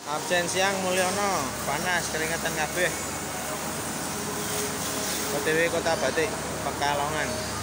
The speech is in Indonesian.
Absen siang Mulyono, panas keringetan kabeh. OTW Kota Batik, Pekalongan.